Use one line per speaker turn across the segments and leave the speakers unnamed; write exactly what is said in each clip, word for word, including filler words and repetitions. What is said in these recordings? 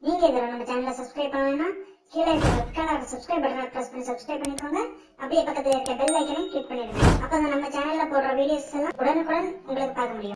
நீங்க இதெல்லாம் நம்ம சேனலை சப்ஸ்கிரைப் பண்ணலைன்னா கீழே இருக்க ரெட் கலர் சப்ஸ்கிரைப் பட்டனை பிரஸ் பண்ணி சப்ஸ்கிரைப் பண்ணிக்கோங்க. அப்படியே பக்கத்துல இருக்க பெல் ஐக்கனை கிளிக் பண்ணிடுங்க. அப்பதான் நம்ம சேனல்ல போடுற வீடியோஸ் எல்லாம் உடனுக்குடன் உங்களுக்கு பார்க்க முடியும்.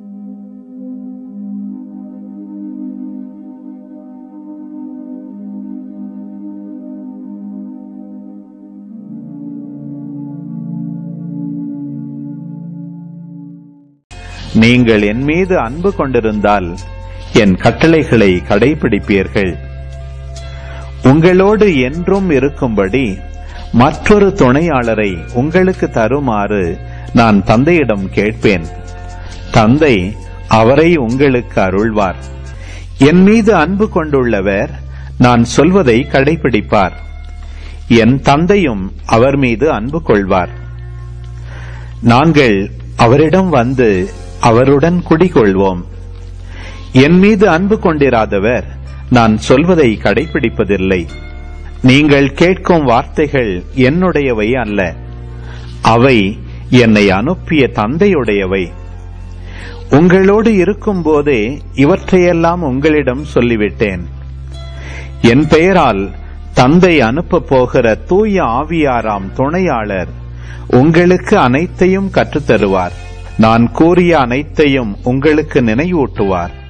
நீங்கள் என் மீது அன்பு கொண்டிருந்தால் என் கட்டளைகளை கடைபிடிப்பீர்கள். உங்களோடு என்றும் இருக்கும்படி மற்றொரு துணையாளரை உங்களுக்கு தருமாறு நான் தந்தையிடம் கேட்பேன். தந்தை அவரை உங்களுக்கு அருள்வார். என் மீது அன்பு கொண்டுள்ளவர் நான் சொல்வதை கடைபிடிப்பார். என் தந்தையும் அவர் மீது அன்பு கொள்வார். நாங்கள் அவரிடம் வந்து அவருடன் குடிகொள்வோம். என் மீது அன்பு கொண்டிராதவர் நான் சொல்வதை கடைபிடிப்பதில்லை. நீங்கள் கேட்கும் வார்த்தைகள் என்னுடையவை அல்ல, அவை என்னை அனுப்பிய தந்தையுடையவை. உங்களோடு இருக்கும் போதே இவற்றையெல்லாம் உங்களிடம் சொல்லிவிட்டேன். என் பெயரால் தந்தை அனுப்ப போகிற தூய ஆவியாராம் துணையாளர் உங்களுக்கு அனைத்தையும் கற்றுத்தருவார். நான் கூறிய அனைத்தையும் உங்களுக்கு நினைவூட்டுவார்.